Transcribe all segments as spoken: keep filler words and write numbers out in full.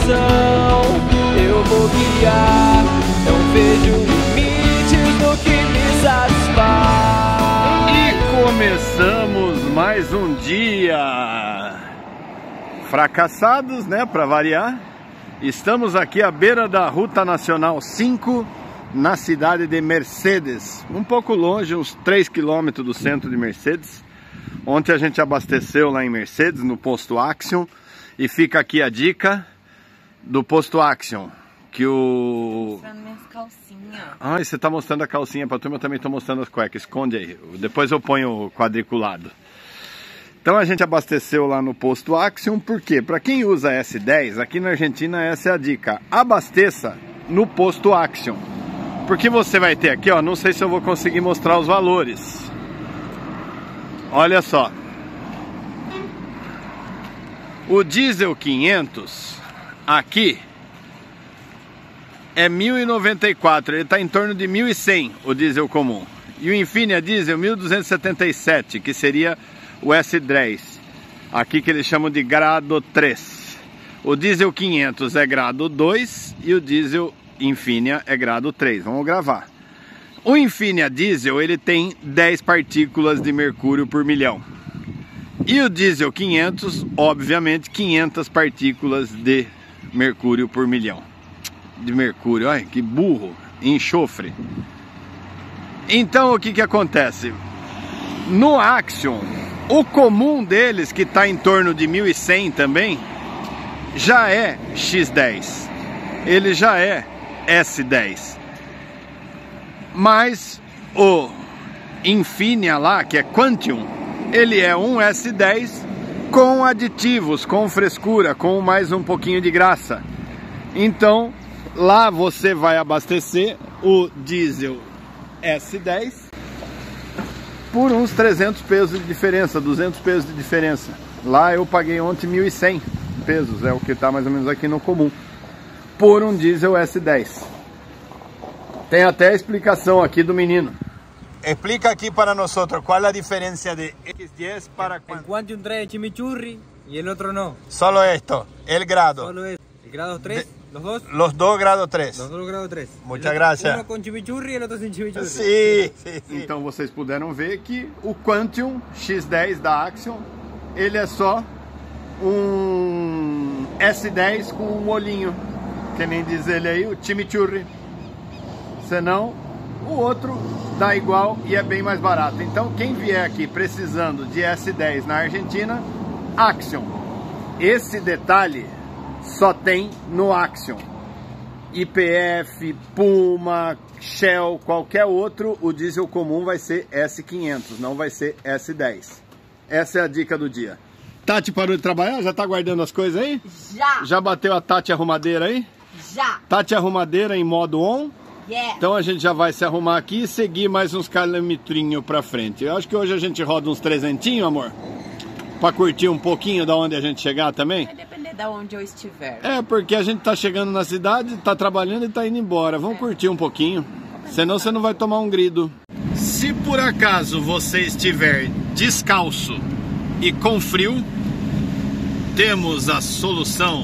direção eu vou guiar. Não vejo limites no que me satisfaz. E começamos mais um dia fracassados, né, para variar. Estamos aqui à beira da Ruta Nacional cinco, na cidade de Mercedes, um pouco longe, uns três quilômetros do centro de Mercedes. Ontem a gente abasteceu lá em Mercedes, no posto Axion, e fica aqui a dica do posto Axion, que o... mostrando minhas calcinhas. Ai, você tá mostrando a calcinha pra turma, eu também tô mostrando as cuecas, esconde aí, depois eu ponho o quadriculado. Então a gente abasteceu lá no posto Axion, por quê? Para quem usa S dez, aqui na Argentina essa é a dica, abasteça no posto Axion. Porque você vai ter aqui, ó, não sei se eu vou conseguir mostrar os valores. Olha só. O diesel quinhentos aqui é mil e noventa e quatro, ele está em torno de mil e cem o diesel comum. E o Infinia diesel mil duzentos e setenta e sete, que seria o S dez. Aqui que eles chamam de grado três. O diesel quinhentos é grado dois e o diesel Infinia é grado três. Vamos gravar. O Infinia diesel ele tem dez partículas de mercúrio por milhão. E o diesel quinhentos, obviamente, quinhentas partículas de mercúrio por milhão. De mercúrio, ai que burro, enxofre. Então o que que acontece? No Axion, o comum deles, que está em torno de mil e cem também, já é X dez. Ele já é S dez. Mas o Infinia lá, que é Quantium, ele é um S dez com aditivos, com frescura, com mais um pouquinho de graça. Então, lá você vai abastecer o diesel S dez por uns trezentos pesos de diferença, duzentos pesos de diferença. Lá eu paguei ontem mil e cem pesos, é o que está mais ou menos aqui no comum, por um diesel S dez. Tem até a explicação aqui do menino. Explica aqui para nós qual é a diferença de X dez para El Quantium trae chimichurri y el otro no. Solo esto, el grado. Solo es el grado tres, de, los dos. Los dos grado tres. Los dos grado tres. Muchas gracias. Uno con chimichurri y el otro sin chimichurri. Sim, sim, sim. Então vocês puderam ver que o Quantium X dez da Axion, ele é só um S dez com um molhinho, que nem diz ele aí, o chimichurri. Senão, o outro dá igual e é bem mais barato. Então, quem vier aqui precisando de S dez na Argentina, Axion. Esse detalhe só tem no Axion. I P F, Puma, Shell, qualquer outro, o diesel comum vai ser S quinhentos, não vai ser S dez. Essa é a dica do dia. Tati parou de trabalhar? Já tá guardando as coisas aí? Já! Já bateu a Tati arrumadeira aí? Já! Tati arrumadeira em modo on? Yeah. Então a gente já vai se arrumar aqui e seguir mais uns quilometrinhos pra frente. Eu acho que hoje a gente roda uns trezentinhos, amor. Pra curtir um pouquinho da onde a gente chegar também. Vai depender de onde eu estiver. É, porque a gente tá chegando na cidade, tá trabalhando e tá indo embora. Vamos é. curtir um pouquinho. Senão você não vai tomar um grido. Se por acaso você estiver descalço e com frio, temos a solução.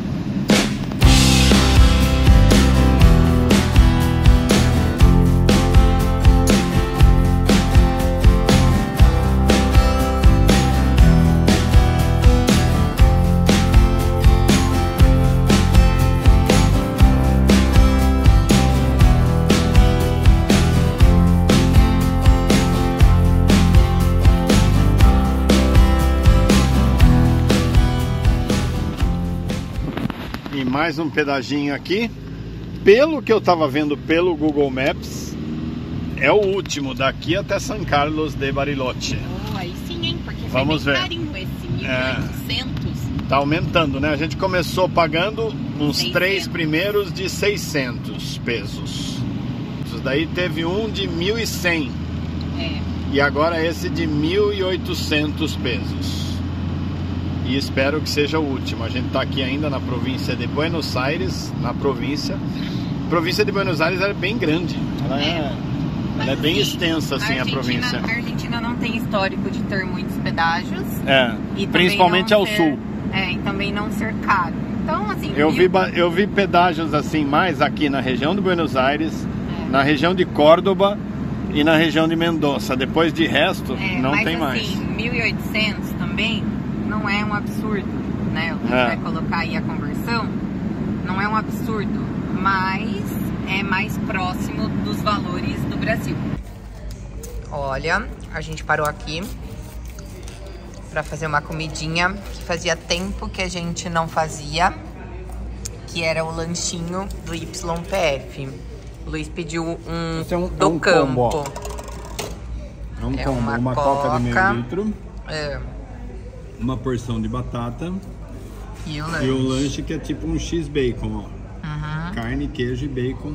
Mais um pedaginho aqui. Pelo que eu tava vendo pelo Google Maps, é o último daqui até São Carlos de Bariloche. Oh, aí sim, hein? Porque Vamos foi bem ver. carinho esse mil e oitocentos. É, tá aumentando, né? A gente começou pagando uns seiscentos. Três primeiros de seiscentos pesos. Isso daí teve um de mil e cem. É. E agora esse de mil e oitocentos pesos. E espero que seja o último. A gente está aqui ainda na província de Buenos Aires, na província. A província de Buenos Aires é bem grande. Ela é, é, ela é bem assim, extensa assim a, a província. A Argentina não tem histórico de ter muitos pedágios. É, e principalmente ao ser, sul. É, e também não ser caro. Então, assim. Eu vi, mil- ba- eu vi pedágios assim mais aqui na região de Buenos Aires, na região de Córdoba e na região de Mendoza. Depois de resto, É, não mas, tem assim, mais. mil e oitocentos também não é um absurdo, né? O que É. vai colocar aí a conversão não é um absurdo, mas é mais próximo dos valores do Brasil. Olha, a gente parou aqui para fazer uma comidinha que fazia tempo que a gente não fazia, que era o lanchinho do Y P F. O Luiz pediu um, Esse é um- do é um campo. combo, É um É combo, uma uma, coca de coca. meio litro, É, uma porção de batata e o lanche. e o lanche que é tipo um X-bacon, ó. Uhum. Carne, queijo e bacon.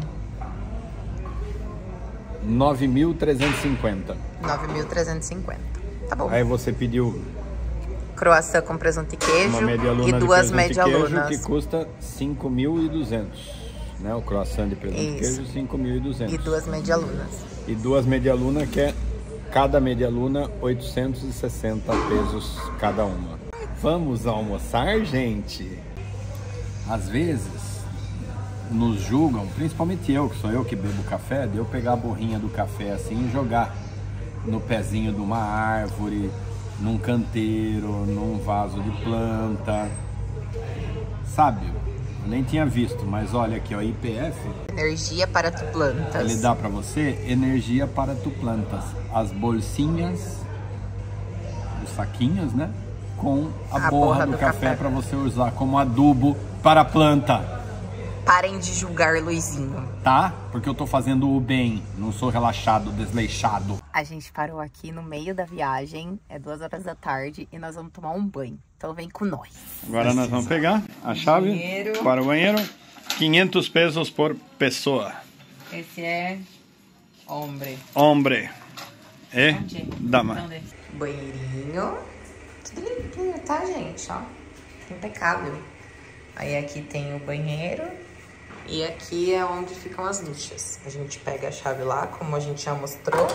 nove mil trezentos e cinquenta. nove mil trezentos e cinquenta. Tá bom. Aí você pediu Croissant com presunto e queijo uma meia luna e de duas presunto e queijo medialunas. que custa cinco mil e duzentos, né? O croissant de presunto e Isso. queijo cinco mil e duzentos. E duas medialunas. E duas meia luna que é cada meia luna oitocentos e sessenta pesos cada uma. Vamos almoçar, gente? Às vezes nos julgam, principalmente eu, que sou eu que bebo café, de eu pegar a borrinha do café assim e jogar no pezinho de uma árvore, num canteiro, num vaso de planta. Sabe? Eu nem tinha visto, mas olha aqui, ó, I P F, Energia para tu plantas. ele dá pra você energia para tu plantas. As bolsinhas, os saquinhos, né? Com a, A borra, borra do, do café, café. para você usar como adubo para a planta, Parem de julgar Luizinho. tá? Porque eu tô fazendo o bem, não sou relaxado, desleixado. A gente parou aqui no meio da viagem, é duas horas da tarde e nós vamos tomar um banho. Então vem com nós. Agora nós vamos pegar a chave Banheiro. para o banheiro. quinhentos pesos por pessoa. Esse é hombre. Hombre. E Onde? dama. Onde? Banheirinho. Tudo limpinho, tá, gente? Ó, impecável. Aí aqui tem o banheiro. E aqui é onde ficam as duchas. A gente pega a chave lá, como a gente já mostrou.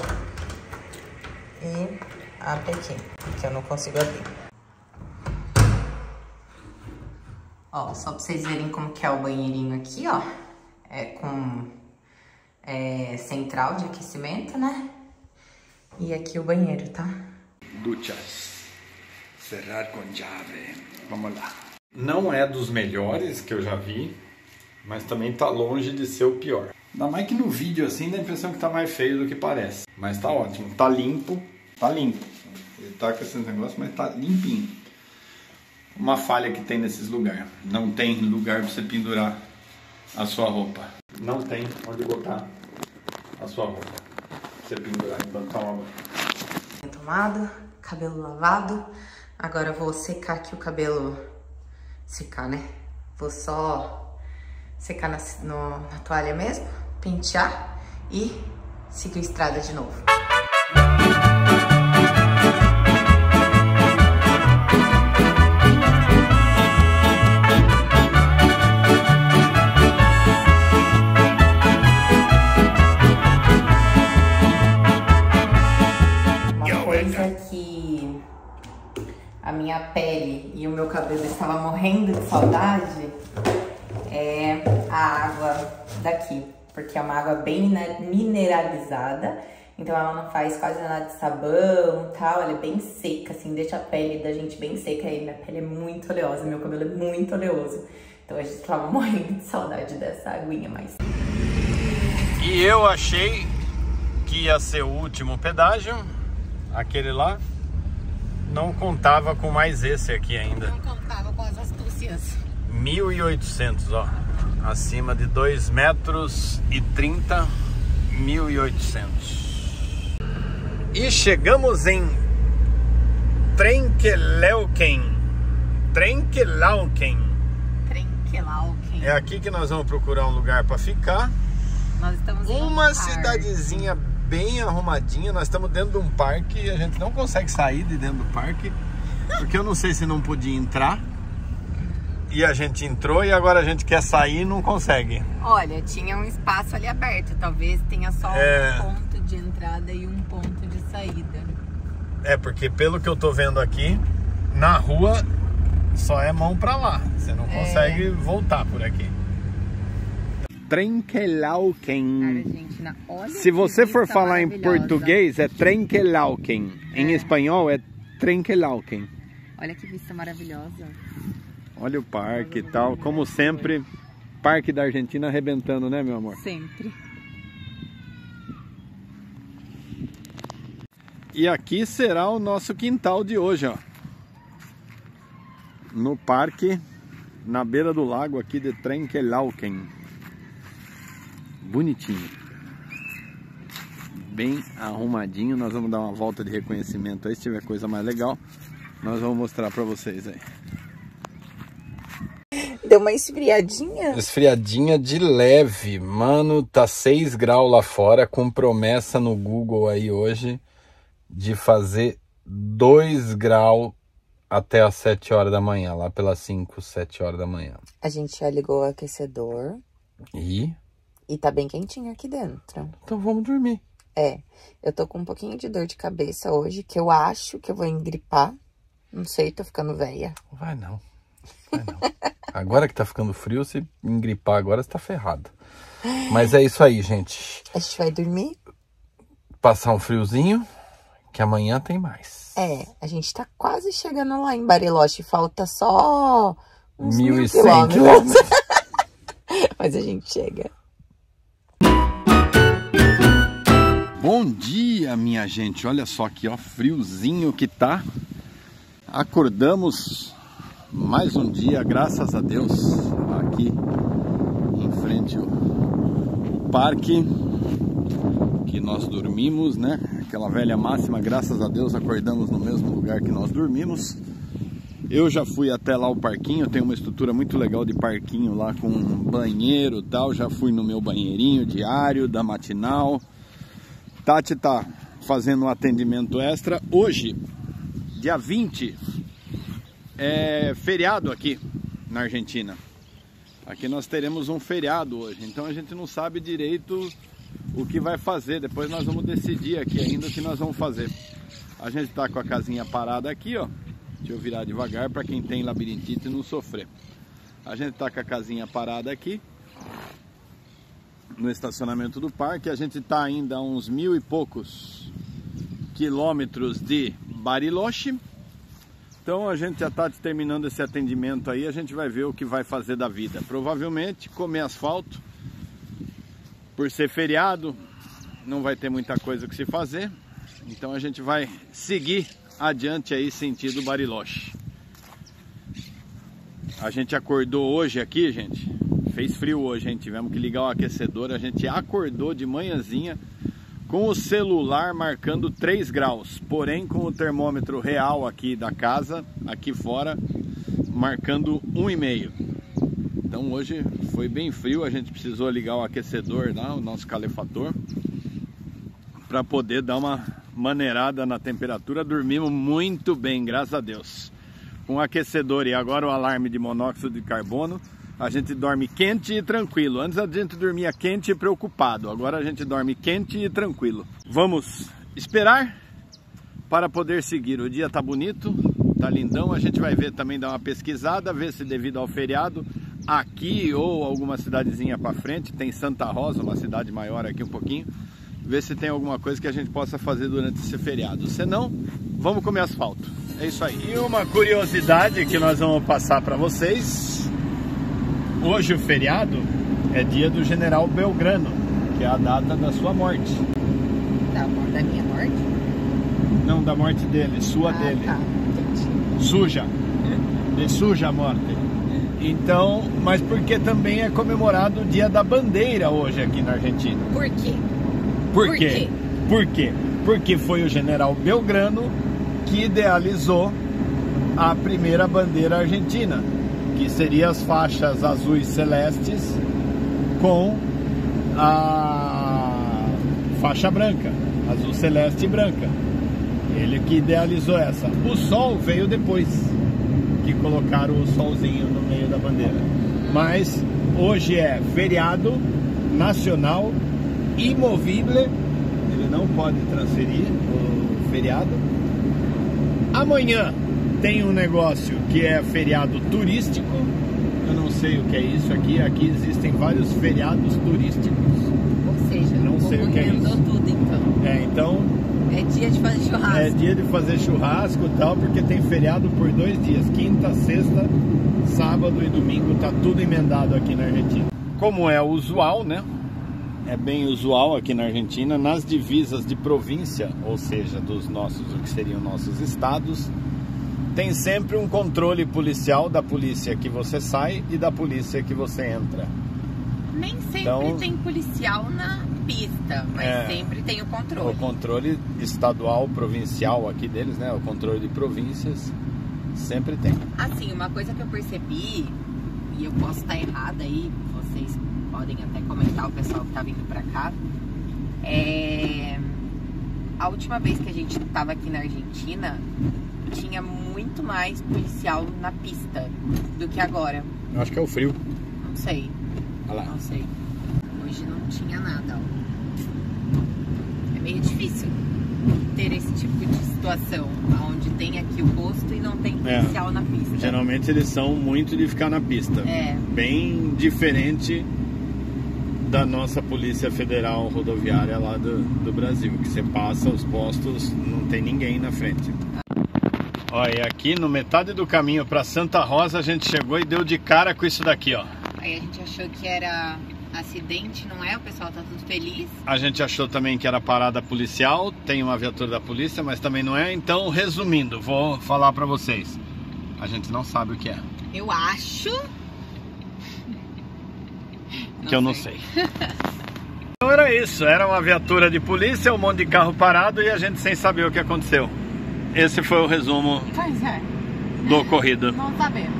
E abre aqui, que eu não consigo abrir. Ó, só pra vocês verem como que é o banheirinho aqui, ó. É com é, central de aquecimento, né? E aqui o banheiro, tá? Duchas. Cerrar com chave. Vamos lá. Não é dos melhores que eu já vi, mas também tá longe de ser o pior. Ainda mais que no vídeo assim dá a impressão que tá mais feio do que parece. Mas tá ótimo. Tá limpo. Tá limpo. Ele tá com esse negócio, mas tá limpinho. Uma falha que tem nesses lugares. Não tem lugar pra você pendurar a sua roupa. Não tem onde botar a sua roupa. Pra você pendurar enquanto toma banho. Tomado, cabelo lavado. Agora eu vou secar aqui o cabelo. Secar, né? Vou só secar na, no, na toalha mesmo, pentear e seguir a estrada de novo. Uma coisa que a minha pele e o meu cabelo estavam morrendo de saudade é a água daqui, porque é uma água bem mineralizada, então ela não faz quase nada de sabão e tal, ela é bem seca, assim, deixa a pele da gente bem seca, e minha pele é muito oleosa, meu cabelo é muito oleoso, então a gente tava morrendo de saudade dessa aguinha, mas... E eu achei que ia ser o último pedágio, aquele lá. Não contava com mais esse aqui ainda. Não contava com as astúcias. mil e oitocentos, ó. Acima de dois metros e trinta, mil e oitocentos. E chegamos em Trenkelauken. Trenkelauken. Trenkelauken. É aqui que nós vamos procurar um lugar para ficar. Nós estamos em um Uma parque. cidadezinha bem arrumadinha. Nós estamos dentro de um parque e a gente não consegue sair de dentro do parque, porque eu não sei se não podia entrar. E a gente entrou e agora a gente quer sair e não consegue. Olha, tinha um espaço ali aberto, talvez tenha só É. um ponto de entrada e um ponto de saída. É, porque pelo que eu tô vendo aqui, na rua só é mão pra lá. Você não É. consegue voltar por aqui. Trenkelauken. Argentina, olha Se que você for vista falar em maravilhosa. português, é Trenkelauken. Em É. espanhol, é Trenkelauken. Olha que vista maravilhosa. Olha o parque e tal. Como sempre, parque da Argentina arrebentando, né, meu amor? Sempre. E aqui será o nosso quintal de hoje, ó. No parque, na beira do lago aqui de Trenkelauken. Bonitinho. Bem arrumadinho. Nós vamos dar uma volta de reconhecimento aí. Se tiver coisa mais legal, nós vamos mostrar pra vocês aí. Deu uma esfriadinha? Esfriadinha de leve. Mano, tá seis graus lá fora, com promessa no Google aí hoje de fazer dois graus até as sete horas da manhã, lá pelas cinco, sete horas da manhã. A gente já ligou o aquecedor E? e tá bem quentinho aqui dentro. Então vamos dormir. É, eu tô com um pouquinho de dor de cabeça hoje, que eu acho que eu vou engripar. Não sei, tô ficando velha. Vai não. Vai não. Agora que tá ficando frio, se engripar agora, você tá ferrado. Mas é isso aí, gente. A gente vai dormir? Passar um friozinho, que amanhã tem mais. É, a gente tá quase chegando lá em Bariloche. Falta só uns mil mil e cem quilômetros. quilômetros. Mas a gente chega. Bom dia, minha gente. Olha só aqui, ó, friozinho que tá. Acordamos mais um dia, graças a Deus, aqui em frente ao, ao parque que nós dormimos, né? Aquela velha máxima, graças a Deus, acordamos no mesmo lugar que nós dormimos. Eu já fui até lá o parquinho, tem uma estrutura muito legal de parquinho lá com banheiro e tal. Já fui no meu banheirinho diário, da matinal. Tati tá fazendo um atendimento extra. Hoje, dia vinte, é feriado aqui na Argentina. Aqui nós teremos um feriado hoje, então a gente não sabe direito o que vai fazer. Depois nós vamos decidir aqui ainda o que nós vamos fazer. A gente tá com a casinha parada aqui, ó. Deixa eu virar devagar para quem tem labirintite não sofrer. A gente tá com a casinha parada aqui no estacionamento do parque. A gente tá ainda a uns mil e poucos quilômetros de Bariloche. Então a gente já tá terminando esse atendimento aí. A gente vai ver o que vai fazer da vida. Provavelmente comer asfalto. Por ser feriado, não vai ter muita coisa que se fazer. Então a gente vai seguir adiante aí sentido Bariloche. A gente acordou hoje aqui, gente. Fez frio hoje, hein? Tivemos que ligar o aquecedor. A gente acordou de manhãzinha com o celular marcando três graus. Porém, com o termômetro real aqui da casa, aqui fora, marcando um vírgula cinco. Então hoje foi bem frio. A gente precisou ligar o aquecedor lá, o nosso calefator, para poder dar uma maneirada na temperatura. Dormimos muito bem, graças a Deus. Com o aquecedor e agora o alarme de monóxido de carbono, a gente dorme quente e tranquilo. Antes a gente dormia quente e preocupado. Agora a gente dorme quente e tranquilo. Vamos esperar para poder seguir. O dia tá bonito, tá lindão. A gente vai ver também, dar uma pesquisada, ver se devido ao feriado aqui ou alguma cidadezinha para frente, tem Santa Rosa, uma cidade maior aqui um pouquinho, ver se tem alguma coisa que a gente possa fazer durante esse feriado. Se não, vamos comer asfalto. É isso aí. E uma curiosidade que nós vamos passar para vocês. Hoje o feriado é dia do General Belgrano, que é a data da sua morte. Da, da minha morte? Não, da morte dele, sua Ah, dele. tá. Entendi. Suja. De suja a morte. Então, mas porque também é comemorado o Dia da Bandeira hoje aqui na Argentina. Por quê? Por, Por quê? quê? Por quê? Porque foi o General Belgrano que idealizou a primeira bandeira argentina, que seria as faixas azuis celestes com a faixa branca, azul celeste e branca. Ele que idealizou essa. O sol veio depois, que colocaram o solzinho no meio da bandeira. Mas hoje é feriado nacional imovível, ele não pode transferir o feriado. Amanhã tem um negócio que é feriado turístico. Eu não sei o que é isso aqui. Aqui existem vários feriados turísticos. Ou seja, Não o sei povo o que é inventou isso. tudo então. É, então É dia de fazer churrasco. é dia de fazer churrasco e tal, porque tem feriado por dois dias. Quinta, sexta, sábado e domingo. Tá tudo emendado aqui na Argentina. Como é usual, né? É bem usual aqui na Argentina, nas divisas de província, ou seja, dos nossos, o que seriam nossos estados, tem sempre um controle policial da polícia que você sai e da polícia que você entra. Nem sempre Então, tem policial na pista, mas é, sempre tem o controle. O controle estadual, provincial aqui deles, né? O controle de províncias, sempre tem. Assim, uma coisa que eu percebi, e eu posso estar errada aí, vocês podem até comentar, o pessoal que tá vindo pra cá, é... a última vez que a gente tava aqui na Argentina, tinha muito mais policial na pista do que agora. Eu acho que é o frio. Não sei, Olha lá. não sei. Hoje não tinha nada, ó. É meio difícil ter esse tipo de situação, onde tem aqui o posto e não tem policial É. na pista. Geralmente eles são muito de ficar na pista. É. Bem diferente da nossa Polícia Federal Rodoviária lá do, do Brasil, que você passa os postos, não tem ninguém na frente. Olha, e aqui no metade do caminho para Santa Rosa a gente chegou e deu de cara com isso daqui, ó. Aí a gente achou que era acidente, não é? O pessoal tá tudo feliz. A gente achou também que era parada policial, tem uma viatura da polícia, mas também não é. Então, resumindo, vou falar para vocês. A gente não sabe o que é. Eu acho... Que eu não sei. Então era isso, era uma viatura de polícia, um monte de carro parado e a gente sem saber o que aconteceu. Esse foi o resumo Pois é, do ocorrido. não sabemos.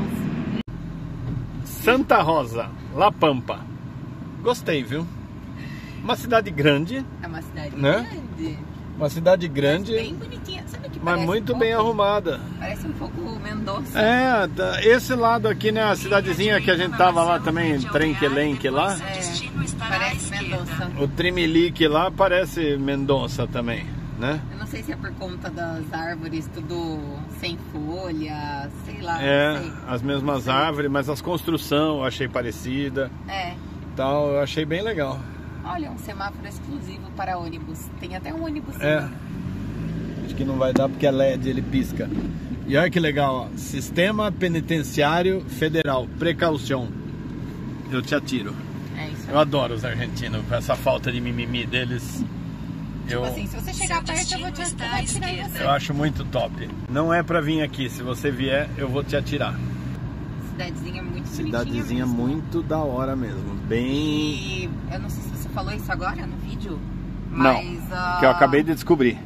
Santa Rosa, La Pampa. Gostei, viu? Uma cidade grande, É uma cidade Né? grande. uma cidade grande, Bem bonitinha. Sabe o que mas parece muito um bem pouco? arrumada. Parece um pouco Mendoza. É, tá- esse lado aqui, né, a cidadezinha que a gente tava lá também, Trenquelenque lá. É, parece Mendoza. O Trimilique lá parece Mendonça também, né? Eu não sei se é por conta das árvores tudo sem folha, sei lá, não É, sei. as mesmas árvores, mas as construções eu achei parecida, É. tal, eu achei bem legal. Olha, um semáforo exclusivo para ônibus. Tem até um ônibus. É. Acho que não vai dar porque é L E D, ele pisca. E olha que legal, ó. Sistema Penitenciário Federal, precaução. Eu te atiro. É isso. Eu adoro os argentinos, com essa falta de mimimi deles. Eu, Tipo assim, se você chegar perto, eu vou te atirar em você. eu acho muito top. Não é pra vir aqui, se você vier, eu vou te atirar. Cidadezinha muito Cidadezinha bonitinha mesmo. muito da hora mesmo. Bem. E eu não sei se você falou isso agora no vídeo, Não, mas ah, que eu acabei de descobrir.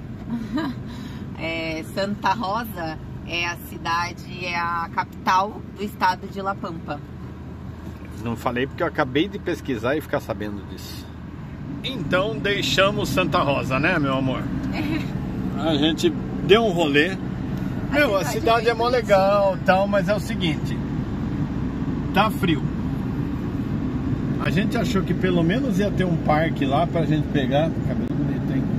é, Santa Rosa é a cidade, é a capital do estado de La Pampa. Não falei porque eu acabei de pesquisar e ficar sabendo disso. Então deixamos Santa Rosa, né, meu amor? A gente deu um rolê. Meu, a cidade cidade é é mó bem legal, tal, mas é o seguinte. Tá frio. A gente achou que pelo menos ia ter um parque lá pra gente pegar. Cabelo bonito, hein?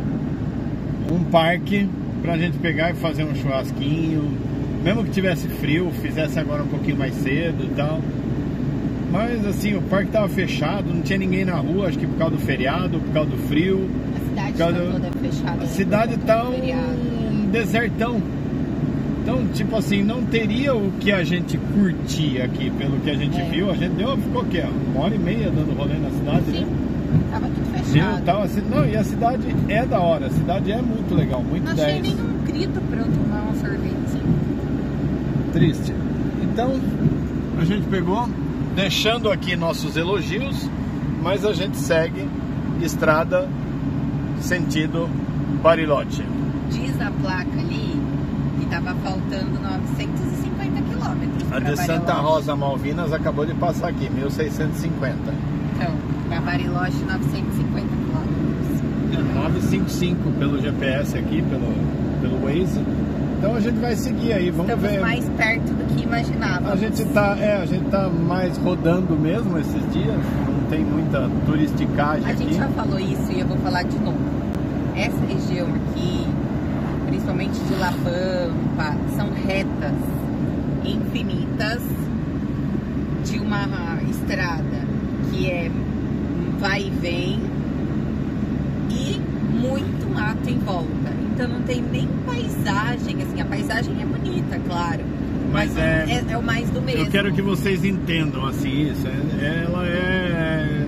Um parque pra gente pegar e fazer um churrasquinho. Mesmo que tivesse frio, fizesse agora um pouquinho mais cedo e tal. Mas assim, o parque tava fechado, não tinha ninguém na rua, acho que por causa do feriado, por causa do frio. A cidade Por causa tá do- toda fechada. A cidade por tá conta do feriado. um desertão. Então, tipo assim, não teria o que a gente curtir aqui, pelo que a gente É. viu. A gente deu, ficou o quê? Uma hora e meia dando rolê na cidade, Sim, né? tava tudo Viu? fechado. Tava assim, não, e a cidade é da hora, a cidade é muito legal, muito Não achei dez. nenhum grito pra eu tomar um sorvete. Triste. Então, a gente pegou, deixando aqui nossos elogios, mas a gente segue estrada sentido Bariloche. Diz a placa ali que tava faltando novecentos e cinquenta quilômetros. A de Santa Rosa Malvinas acabou de passar aqui, mil seiscentos e cinquenta. Então, pra Bariloche, novecentos e cinquenta quilômetros. É novecentos e cinquenta e cinco pelo G P S aqui, pelo, pelo Waze. Então a gente vai seguir aí, vamos Estamos ver. mais perto do que imaginávamos. A gente tá, é, a gente tá mais rodando mesmo esses dias, não tem muita turisticagem A aqui. gente já falou isso e eu vou falar de novo. Essa região aqui, principalmente de La Pampa, são retas infinitas de uma estrada que é vai e vem e muito mato em volta. Então não tem nem paisagem, assim, a paisagem é bonita, claro, mas, mas é, é, é o mais do mesmo. Eu quero que vocês entendam, assim, isso. Ela é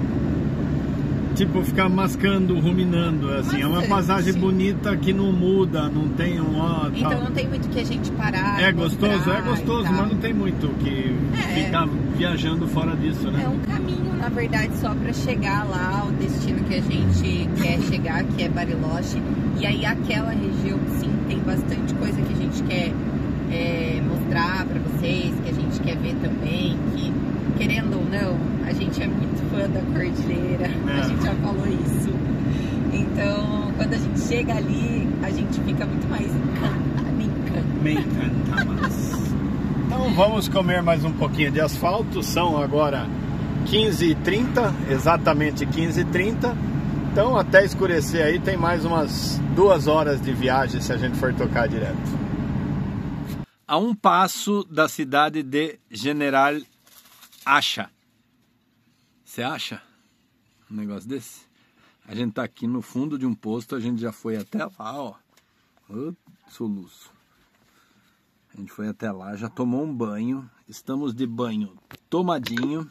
tipo ficar mascando, ruminando, assim. Bastante. É uma paisagem bonita que não muda, não tem um ó, então tal. Não tem muito que a gente parar. É gostoso, é gostoso, mas não tem muito que é. ficar viajando fora disso, né? É um caminho, na verdade, só para chegar lá ao destino que a gente quer chegar, que é Bariloche. E aí aquela região, sim, tem bastante coisa que a gente quer é, mostrar para vocês, que a gente quer ver também, que querendo ou não, a gente é muito fã da cordilheira, é. A gente já falou isso. Então, quando a gente chega ali, a gente fica muito mais encantada. Me encanta. Então vamos comer mais um pouquinho de asfalto. São agora quinze e trinta, exatamente quinze e trinta. Então até escurecer aí tem mais umas duas horas de viagem se a gente for tocar direto. A um passo da cidade de General Acha. Você acha um negócio desse? A gente tá aqui no fundo de um posto, a gente já foi até lá, ó. Ô, soluço. A gente foi até lá, já tomou um banho. Estamos de banho tomadinho.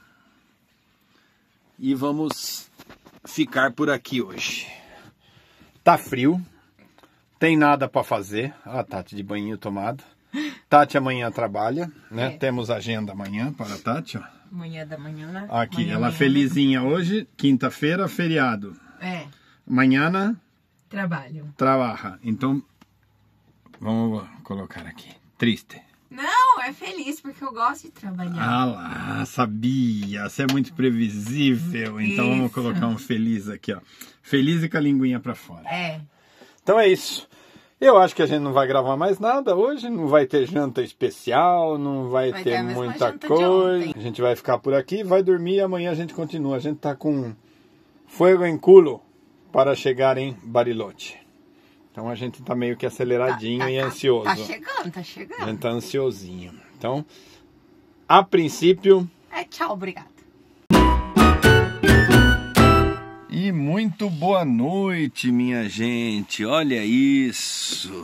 E vamos ficar por aqui hoje. Tá frio. Tem nada para fazer. Ah, Tati de banhinho tomado. Tati amanhã trabalha, né? É. Temos agenda amanhã para a Tati, ó. Amanhã da manhã. Aqui, manhã, ela manhã, felizinha hoje. Quinta-feira, feriado. É. Amanhã... Trabalho. Trabalha. Então, vamos colocar aqui. Triste. Não, é feliz, porque eu gosto de trabalhar. Ah lá, sabia. Você é muito previsível. Então isso. Vamos colocar um feliz aqui, ó. Feliz e com a linguinha pra fora. É. Então é isso. Eu acho que a gente não vai gravar mais nada hoje. Não vai ter janta especial, não vai, vai ter, ter muita coisa. A gente vai ficar por aqui, vai dormir e amanhã a gente continua. A gente tá com fogo em culo para chegar em Bariloche. Então a gente tá meio que aceleradinho tá, tá, e ansioso. Tá chegando, tá chegando. A gente tá ansiosinho. Então, a princípio... É, tchau, obrigado. E muito boa noite, minha gente. Olha isso.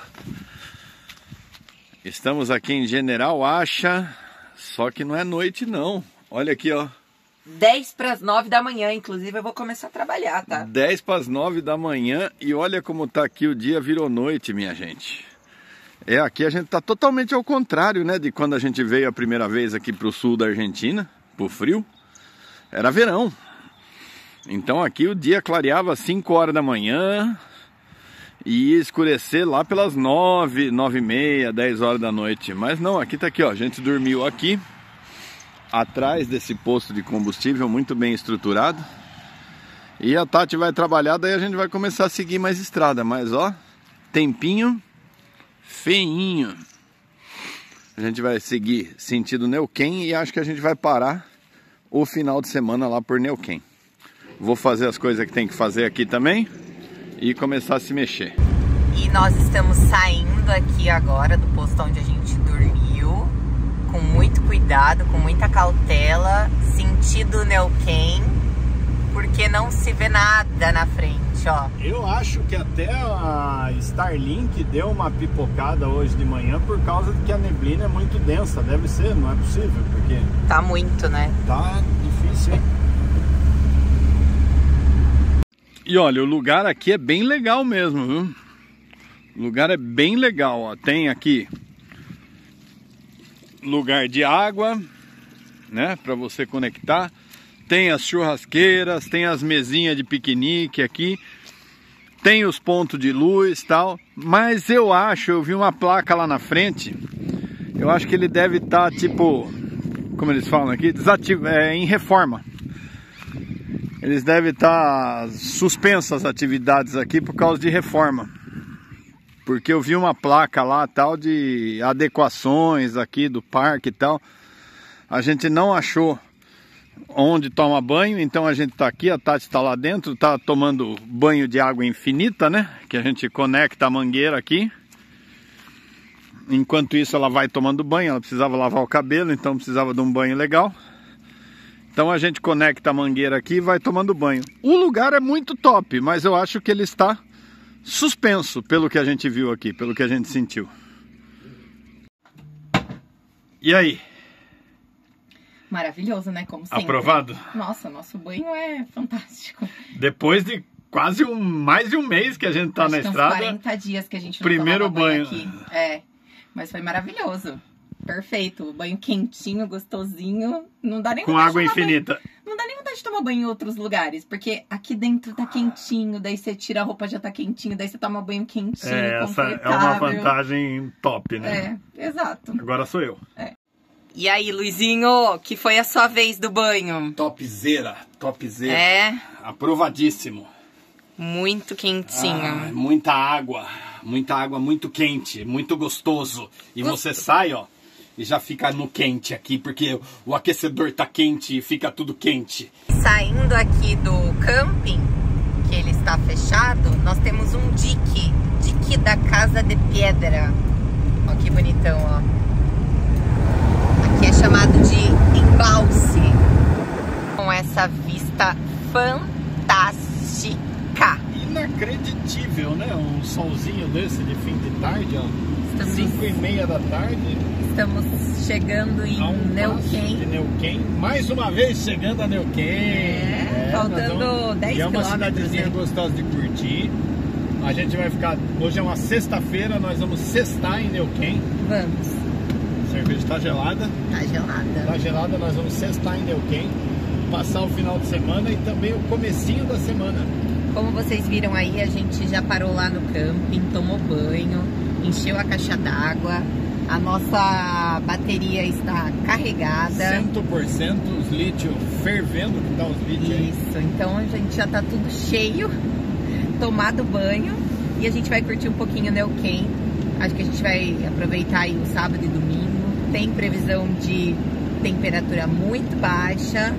Estamos aqui em General Acha, só que não é noite não. Olha aqui, ó. dez para as nove da manhã, inclusive eu vou começar a trabalhar, tá? dez para as nove da manhã e olha como tá aqui, o dia virou noite, minha gente. É, aqui a gente tá totalmente ao contrário, né, de quando a gente veio a primeira vez aqui pro sul da Argentina, pro frio. Era verão. Então aqui o dia clareava às cinco horas da manhã e ia escurecer lá pelas nove, nove e meia, dez horas da noite. Mas não, aqui tá aqui, ó, a gente dormiu aqui. Atrás desse posto de combustível muito bem estruturado. E a Tati vai trabalhar, daí a gente vai começar a seguir mais estrada. Mas ó, tempinho feinho. A gente vai seguir sentido Neuquén e acho que a gente vai parar o final de semana lá por Neuquén. Vou fazer as coisas que tem que fazer aqui também e começar a se mexer. E nós estamos saindo aqui agora do posto onde a gente dormiu. Com muito cuidado, com muita cautela, sentido Neuquén, porque não se vê nada na frente, ó. Eu acho que até a Starlink deu uma pipocada hoje de manhã por causa de que a neblina é muito densa, deve ser, não é possível, porque... Tá muito, né? Tá difícil, hein? E olha, o lugar aqui é bem legal mesmo, viu? O lugar é bem legal, ó. Tem aqui... lugar de água, né, para você conectar. Tem as churrasqueiras, tem as mesinhas de piquenique aqui, tem os pontos de luz, tal. Mas eu acho, eu vi uma placa lá na frente. Eu acho que ele deve estar tá, tipo, como eles falam aqui, desativo, é, em reforma. Eles devem estar tá suspensas as atividades aqui por causa de reforma. Porque eu vi uma placa lá, tal, de adequações aqui do parque e tal. A gente não achou onde toma banho. Então a gente tá aqui, a Tati está lá dentro, tá tomando banho de água infinita, né? Que a gente conecta a mangueira aqui. Enquanto isso ela vai tomando banho, ela precisava lavar o cabelo, então precisava de um banho legal. Então a gente conecta a mangueira aqui e vai tomando banho. O lugar é muito top, mas eu acho que ele está suspenso pelo que a gente viu aqui, pelo que a gente sentiu. E aí? Maravilhoso, né? Como sempre. Aprovado? Nossa, nosso banho é fantástico. Depois de quase um, mais de um mês que a gente tá Acho na que estrada. Uns quarenta dias que a gente não primeiro tomava banho, banho aqui. É, mas foi maravilhoso. Perfeito. O banho quentinho, gostosinho. Não dá nem com vontade água de tomar infinita. Banho. Não dá nem vontade de tomar banho em outros lugares, porque aqui dentro tá quentinho, daí você tira a roupa, já tá quentinho, daí você toma banho quentinho, É, essa é confortável. uma vantagem top, né? É, exato. Agora sou eu. É. E aí, Luizinho, que foi a sua vez do banho? Topzera, topzera. É, Aprovadíssimo. muito quentinho. Ah, muita água, muita água, muito quente, muito gostoso. E Gosto- você sai, ó, e já fica no quente aqui, porque o aquecedor tá quente e fica tudo quente. Saindo aqui do camping, que ele está fechado, nós temos um dique, dique da Casa de Pedra. Ó que bonitão, ó. Aqui é chamado de embalse, com essa vista fantástica. Inacreditável, né? Um solzinho desse de fim de tarde, ó. Estamos, cinco e meia da tarde. estamos chegando em A um passo de Neuquén. Neuquén. Mais uma vez chegando a Neuquén. É, faltando nós vamos- dez E é uma quilômetros, cidadezinha né? gostosa de curtir. A gente vai ficar... Hoje é uma sexta-feira, nós vamos sextar em Neuquén. Vamos, A cerveja tá gelada. tá gelada. Tá gelada, nós vamos sextar em Neuquén. Passar o final de semana e também o comecinho da semana. Como vocês viram aí, a gente já parou lá no camping, tomou banho, encheu a caixa d'água, a nossa bateria está carregada. cem por cento os lítios fervendo, que tá os lítios aí. Isso, então a gente já tá tudo cheio, tomado banho, e a gente vai curtir um pouquinho o Neuquén. Acho que a gente vai aproveitar aí o sábado e domingo. Tem previsão de temperatura muito baixa.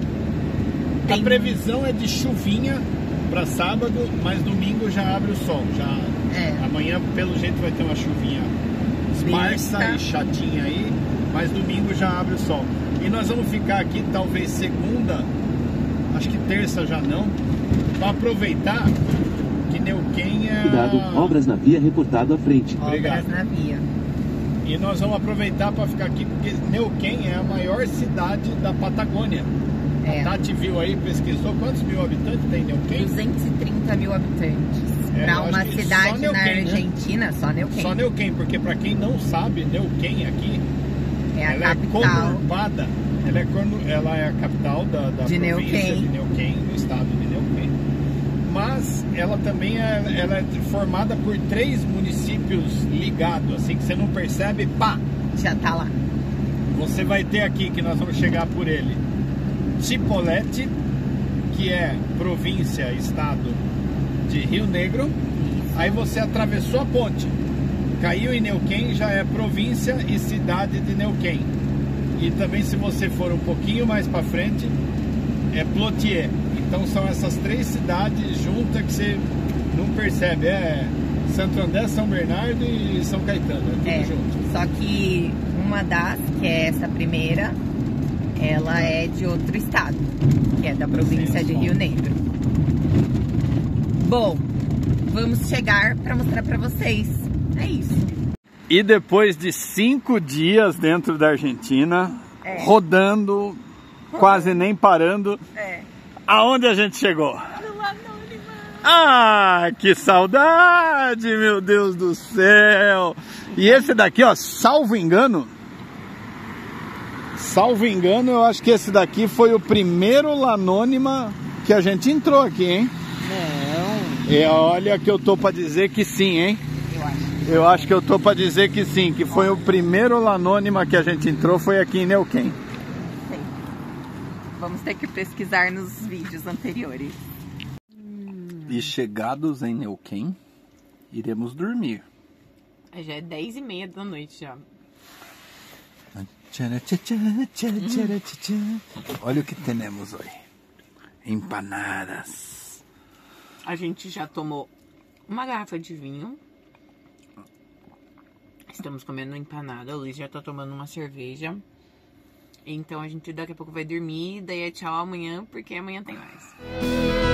A previsão é de chuvinha para sábado, mas domingo já abre o sol. Já É. amanhã pelo jeito vai ter uma chuvinha esparsa Besta. e chatinha aí, mas domingo já abre o sol. E nós vamos ficar aqui talvez segunda, acho que terça já não, para aproveitar que Neuquén é... Cuidado, obras na via reportado à frente. Obrigado. Obras na via. E nós vamos aproveitar para ficar aqui porque Neuquén é a maior cidade da Patagônia. É. A Tati viu aí, pesquisou quantos mil habitantes tem Neuquén? duzentos e trinta mil habitantes. É, Para eu uma acho que cidade só na Neuquén, né? Argentina, só Neuquén. Só Neuquén, porque para quem não sabe, Neuquén aqui, É a ela capital. é conurbada. Ela é, cornu- ela é a capital da, da De província Neuquén. de Neuquén, do estado de Neuquén. Mas ela também é, ela é formada por três municípios ligados, assim que você não percebe, pá! Já tá lá. Você vai ter aqui, que nós vamos chegar por ele, Chipolete, que é província, estado de Rio Negro. Aí você atravessou a ponte, caiu em Neuquén, já é província e cidade de Neuquén. E também, se você for um pouquinho mais para frente, é Plotier. Então são essas três cidades juntas que você não percebe. É Santo André, São Bernardo e São Caetano, é tudo É. junto. Só que uma das, que é essa primeira, ela é de outro estado, que é da província Sim, de só. Rio Negro. Bom, vamos chegar para mostrar para vocês. É isso. E depois de cinco dias dentro da Argentina, É. rodando, quase nem parando, É. aonde a gente chegou? Ah, que saudade, meu Deus do céu! E esse daqui, ó, salvo engano, salvo engano, eu acho que esse daqui foi o primeiro Lanônima que a gente entrou aqui, hein? Não, E olha que eu tô pra dizer que sim, hein? eu acho. Eu acho que eu tô pra dizer que sim, que foi o primeiro Lanônima que a gente entrou, foi aqui em Neuquén. Sei. Vamos ter que pesquisar nos vídeos anteriores. E chegados em Neuquén, iremos dormir. Já é dez e meia da noite já. Olha o que temos hoje. Empanadas. A gente já tomou uma garrafa de vinho. Estamos comendo empanada. O Luiz já tá tomando uma cerveja. Então a gente daqui a pouco vai dormir. Daí é tchau amanhã, porque amanhã tem mais.